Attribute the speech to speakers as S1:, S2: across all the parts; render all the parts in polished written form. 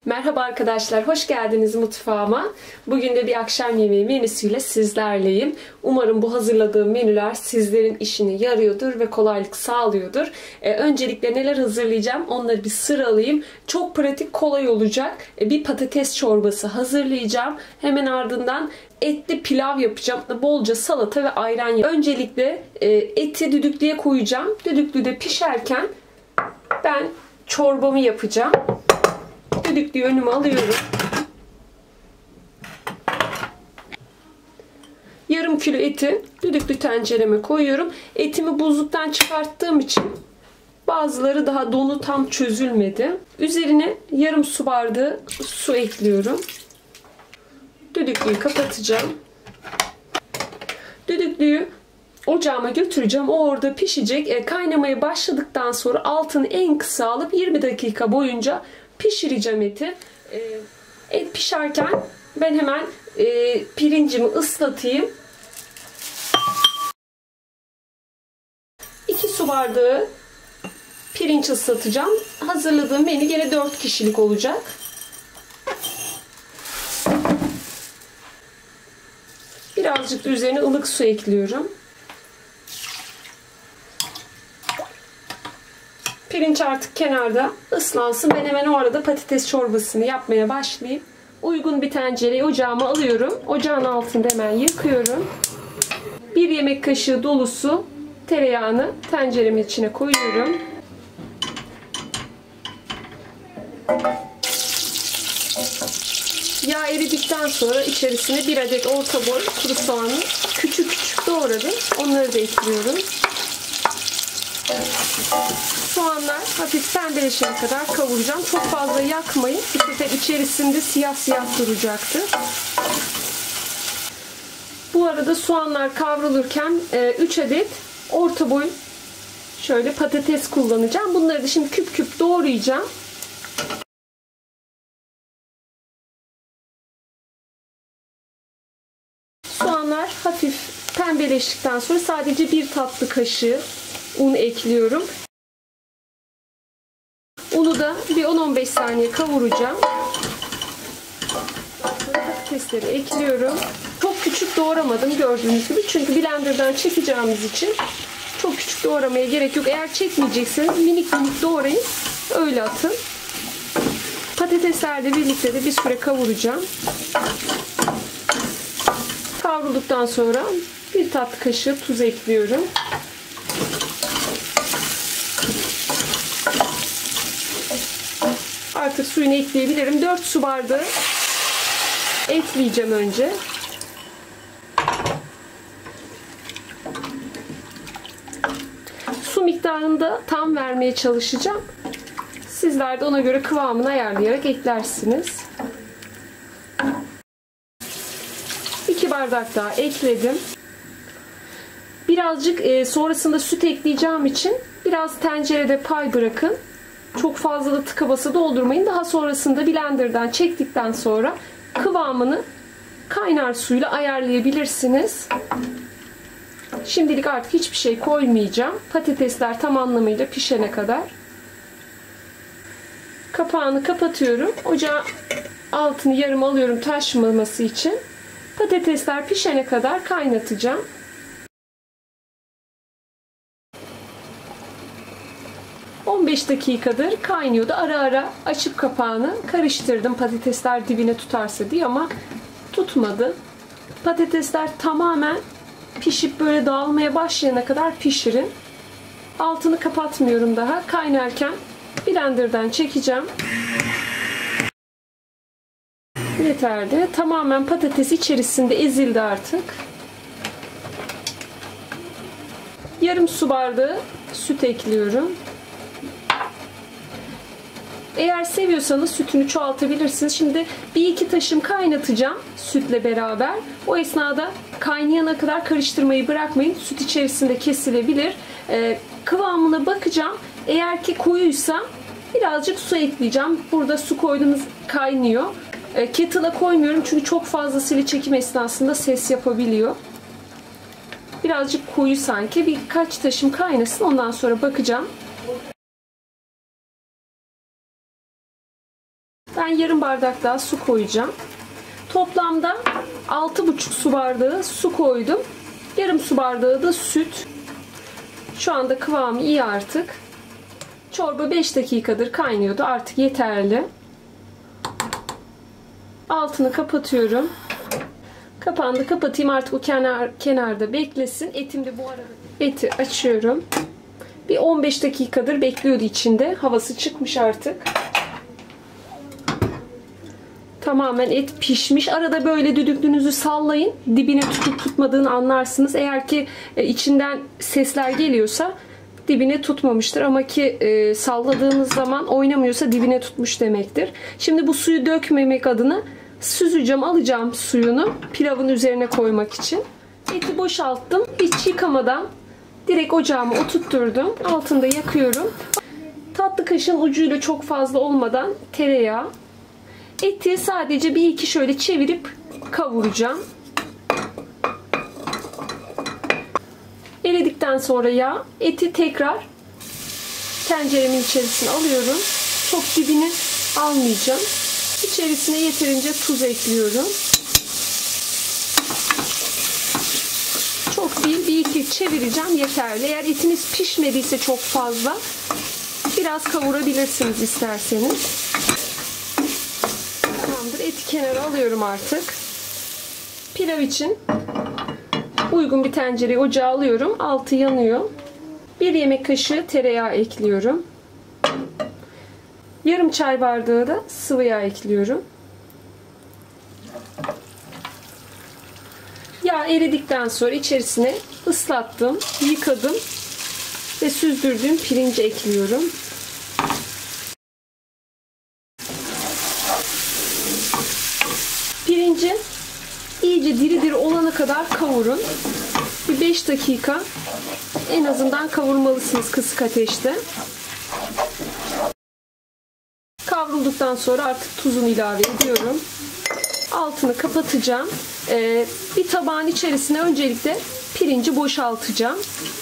S1: Merhaba arkadaşlar, hoş geldiniz mutfağıma. Bugün de bir akşam yemeği menüsüyle sizlerleyim. Umarım bu hazırladığım menüler sizlerin işine yarıyordur ve kolaylık sağlıyordur. Öncelikle neler hazırlayacağım onları bir sıralayayım. Çok pratik, kolay olacak. Bir patates çorbası hazırlayacağım. Hemen ardından etli pilav yapacağım. Bolca salata ve ayran yapacağım. Öncelikle eti düdüklüye koyacağım. Düdüklüde pişerken ben çorbamı yapacağım. Düdüklüyü önüme alıyorum. Yarım kilo eti düdüklü tencereme koyuyorum. Etimi buzluktan çıkarttığım için bazıları daha donu tam çözülmedi. Üzerine yarım su bardağı su ekliyorum. Düdüklüyü kapatacağım. Düdüklüyü ocağıma götüreceğim. O orada pişecek. Kaynamaya başladıktan sonra altını en kısa alıp 20 dakika boyunca pişireceğim eti. Et pişerken ben hemen pirincimi ıslatayım. 2 su bardağı pirinç ıslatacağım. Hazırladığım menü gene 4 kişilik olacak. Birazcık da üzerine ılık su ekliyorum. Pirinç artık kenarda ıslansın. Ben hemen o arada patates çorbasını yapmaya başlayayım. Uygun bir tencereyi ocağıma alıyorum. Ocağın altında hemen yakıyorum. 1 yemek kaşığı dolusu tereyağını tenceremin içine koyuyorum. Yağ eridikten sonra içerisine 1 adet orta boy kuru soğanı küçük küçük doğradım. Onları da ekliyorum. Soğanlar hafif pembeleşene kadar kavuracağım. Çok fazla yakmayın. Bu sefer içerisinde siyah siyah duracaktır. Bu arada soğanlar kavrulurken 3 adet orta boy şöyle patates kullanacağım. Bunları da şimdi küp küp doğrayacağım. Soğanlar hafif pembeleştikten sonra sadece 1 tatlı kaşığı un ekliyorum. Unu da bir 10-15 saniye kavuracağım. Patatesleri ekliyorum. Çok küçük doğramadım gördüğünüz gibi. Çünkü blenderdan çekeceğimiz için çok küçük doğramaya gerek yok. Eğer çekmeyecekseniz minik minik doğrayın. Öyle atın. Patateslerle birlikte de bir süre kavuracağım. Kavrulduktan sonra 1 tatlı kaşığı tuz ekliyorum. Artık suyunu ekleyebilirim. 4 su bardağı ekleyeceğim önce. Su miktarını da tam vermeye çalışacağım. Sizler de ona göre kıvamını ayarlayarak eklersiniz. 2 bardak daha ekledim. Birazcık sonrasında süt ekleyeceğim için biraz tencerede pay bırakın. Çok fazla da tıka basa doldurmayın. Daha sonrasında blenderdan çektikten sonra kıvamını kaynar suyla ayarlayabilirsiniz. Şimdilik artık hiçbir şey koymayacağım. Patatesler tam anlamıyla pişene kadar. Kapağını kapatıyorum. Ocağın altını yarım alıyorum taşmaması için. Patatesler pişene kadar kaynatacağım. 15 dakikadır kaynıyordu. Ara ara açıp kapağını karıştırdım. Patatesler dibine tutarsa diye ama tutmadı. Patatesler tamamen pişip böyle dağılmaya başlayana kadar pişirin. Altını kapatmıyorum daha. Kaynarken blenderdan çekeceğim. Yeterli. Tamamen patates içerisinde ezildi artık. Yarım su bardağı süt ekliyorum. Eğer seviyorsanız sütünü çoğaltabilirsiniz. Şimdi 1-2 taşım kaynatacağım sütle beraber. O esnada kaynayana kadar karıştırmayı bırakmayın. Süt içerisinde kesilebilir. Kıvamına bakacağım. Eğer ki koyuysa birazcık su ekleyeceğim. Burada su koydunuz kaynıyor. Kettle'a koymuyorum çünkü çok fazlasıyla çekim esnasında ses yapabiliyor. Birazcık koyu sanki. Birkaç taşım kaynasın. Ondan sonra bakacağım. Ben ben yarım bardak daha su koyacağım. Toplamda 6,5 su bardağı su koydum. Yarım su bardağı da süt. Şu anda kıvamı iyi artık. Çorba 5 dakikadır kaynıyordu. Artık yeterli. Altını kapatıyorum. Kapağını da kapatayım. Artık o kenarda beklesin. Etim de bu arada. Eti açıyorum. Bir 15 dakikadır bekliyordu içinde. Havası çıkmış artık. Tamamen et pişmiş. Arada böyle düdüklünüzü sallayın. Dibine tutup tutmadığını anlarsınız. Eğer ki içinden sesler geliyorsa dibine tutmamıştır. Ama ki salladığınız zaman oynamıyorsa dibine tutmuş demektir. Şimdi bu suyu dökmemek adına süzeceğim. Alacağım suyunu pilavın üzerine koymak için. Eti boşalttım. Hiç yıkamadan direkt ocağıma oturtturdum. Altında yakıyorum. Tatlı kaşığın ucuyla çok fazla olmadan tereyağı. Eti sadece bir iki şöyle çevirip kavuracağım. Eridikten sonra yağ, eti tekrar tenceremin içerisine alıyorum. Çok dibini almayacağım. İçerisine yeterince tuz ekliyorum. Çok değil, bir iki çevireceğim yeterli. Eğer etiniz pişmediyse çok fazla biraz kavurabilirsiniz isterseniz. Tamamdır. Eti kenara alıyorum artık. Pilav için uygun bir tencereyi ocağa alıyorum. Altı yanıyor. 1 yemek kaşığı tereyağı ekliyorum. Yarım çay bardağı da sıvı yağ ekliyorum. Yağ eridikten sonra içerisine ıslattım, yıkadım ve süzdürdüğüm pirinci ekliyorum. Pirinci iyice diri diri olana kadar kavurun. Bir 5 dakika en azından kavurmalısınız kısık ateşte. Kavrulduktan sonra artık tuzunu ilave ediyorum. Altını kapatacağım. Bir tabağın içerisine öncelikle pirinci boşaltacağım.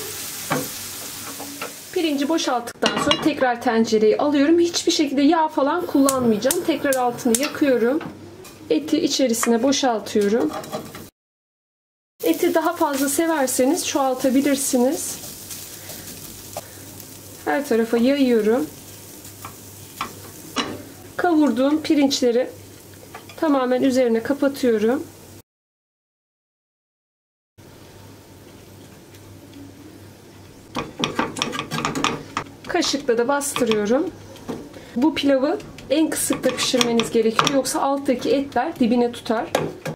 S1: Pirinci boşalttıktan sonra tekrar tencereyi alıyorum. Hiçbir şekilde yağ falan kullanmayacağım. Tekrar altını yakıyorum. Eti içerisine boşaltıyorum. Eti daha fazla severseniz çoğaltabilirsiniz. Her tarafa yayıyorum. Kavurduğum pirinçleri tamamen üzerine kapatıyorum. Kaşıkla da bastırıyorum. Bu pilavı en kısıkta pişirmeniz gerekiyor. Yoksa alttaki etler dibine tutar.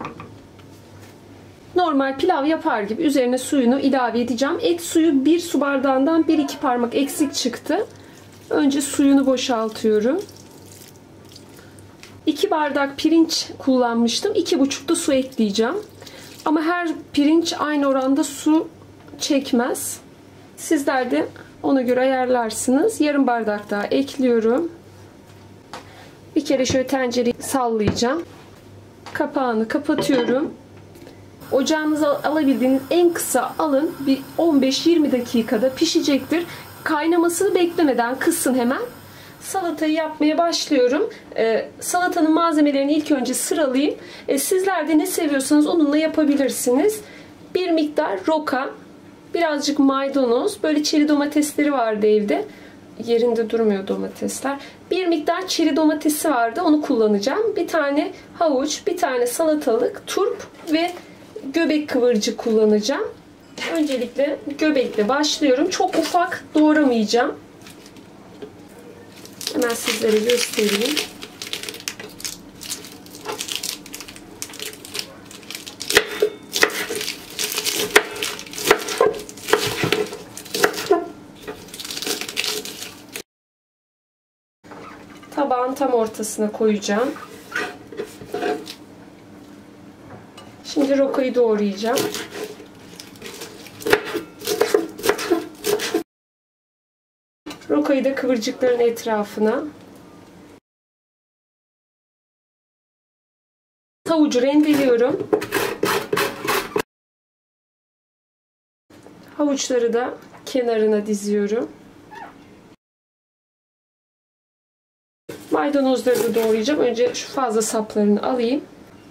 S1: Normal pilav yapar gibi üzerine suyunu ilave edeceğim. Et suyu 1 su bardağından 1-2 parmak eksik çıktı. Önce suyunu boşaltıyorum. 2 bardak pirinç kullanmıştım. 2,5 da su ekleyeceğim. Ama her pirinç aynı oranda su çekmez. Sizler de ona göre ayarlarsınız. Yarım bardak daha ekliyorum. Bir kere şöyle tencereyi sallayacağım. Kapağını kapatıyorum. Ocağınıza alabildiğiniz en kısa alın. Bir 15-20 dakikada pişecektir. Kaynamasını beklemeden kısın hemen. Salatayı yapmaya başlıyorum. Salatanın malzemelerini ilk önce sıralayayım. Sizler de ne seviyorsanız onunla yapabilirsiniz. Bir miktar roka, birazcık maydanoz, böyle çeri domatesleri vardı evde. Yerinde durmuyor domatesler. Bir miktar çeri domatesi vardı. Onu kullanacağım. Bir tane havuç, bir tane salatalık, turp ve göbek kıvırcık kullanacağım. Öncelikle göbekle başlıyorum. Çok ufak doğramayacağım. Hemen sizlere göstereyim. Tabağın tam ortasına koyacağım. Şimdi rokayı doğrayacağım. Rokayı da kıvırcıkların etrafına. Havucu rendeliyorum. Havuçları da kenarına diziyorum. Maydanozları da doğrayacağım. Önce şu fazla saplarını alayım.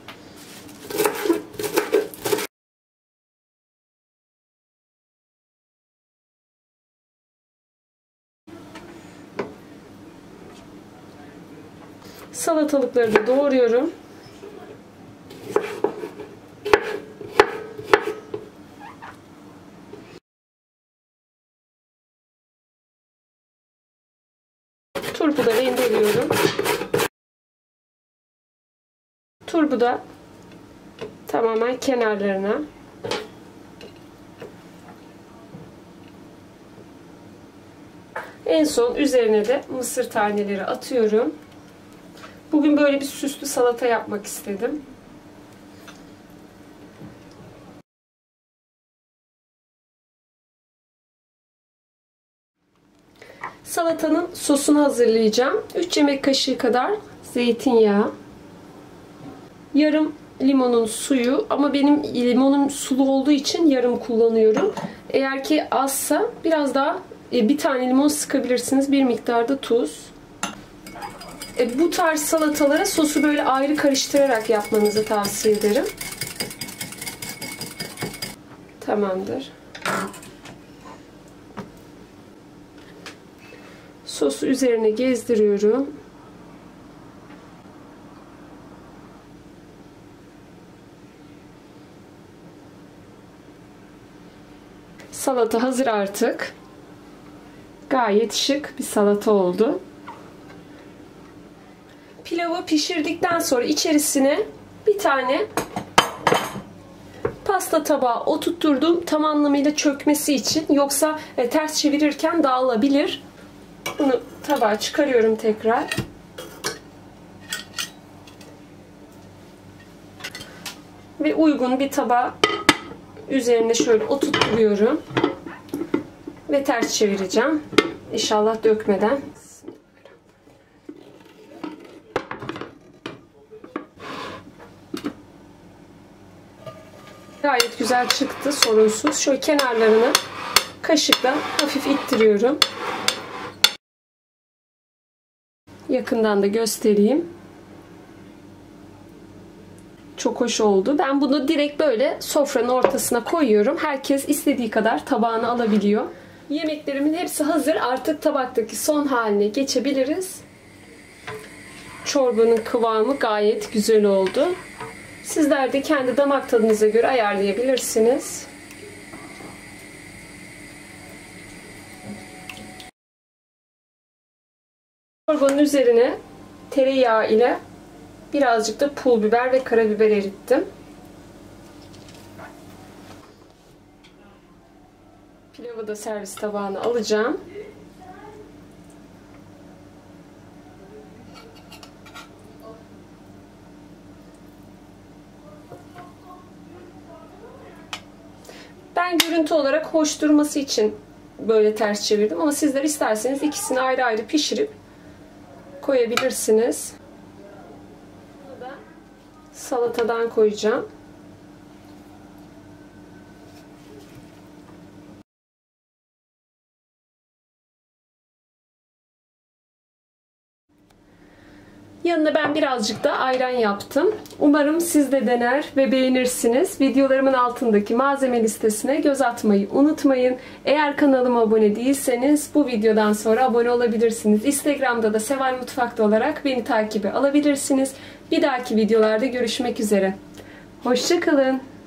S1: Salatalıkları da doğruyorum. Turpu da rendeliyorum. Turpu da tamamen kenarlarına. En son üzerine de mısır taneleri atıyorum. Bugün böyle bir süslü salata yapmak istedim. Salatanın sosunu hazırlayacağım. 3 yemek kaşığı kadar zeytinyağı. Yarım limonun suyu, ama benim limonum sulu olduğu için yarım kullanıyorum. Eğer ki azsa biraz daha bir tane limon sıkabilirsiniz. Bir miktar da tuz. Bu tarz salatalara sosu böyle ayrı karıştırarak yapmanızı tavsiye ederim. Tamamdır. Sosu üzerine gezdiriyorum. Salata hazır artık. Gayet şık bir salata oldu. Pilavı pişirdikten sonra içerisine bir tane pasta tabağı oturtturdum. Tam anlamıyla çökmesi için. Yoksa ters çevirirken dağılabilir. Bunu tabağa çıkarıyorum tekrar. Ve uygun bir tabağı üzerine şöyle oturtuyorum. Ve ters çevireceğim. İnşallah dökmeden. Gayet güzel çıktı, sorunsuz. Şöyle kenarlarını kaşıkla hafif ittiriyorum. Yakından da göstereyim. Çok hoş oldu. Ben bunu direkt böyle sofranın ortasına koyuyorum. Herkes istediği kadar tabağını alabiliyor. Yemeklerimin hepsi hazır. Artık tabaktaki son haline geçebiliriz. Çorbanın kıvamı gayet güzel oldu. Sizler de kendi damak tadınıza göre ayarlayabilirsiniz. Çorbanın üzerine tereyağı ile birazcık da pul biber ve karabiber erittim. Pilavı da servis tabağına alacağım. Ben görüntü olarak hoş durması için böyle ters çevirdim. Ama sizler isterseniz ikisini ayrı ayrı pişirip koyabilirsiniz. Bunu da salatadan koyacağım. Yanına ben birazcık da ayran yaptım. Umarım siz de dener ve beğenirsiniz. Videolarımın altındaki malzeme listesine göz atmayı unutmayın. Eğer kanalıma abone değilseniz bu videodan sonra abone olabilirsiniz. Instagram'da da Seval Mutfak'ta olarak beni takibe alabilirsiniz. Bir dahaki videolarda görüşmek üzere. Hoşça kalın.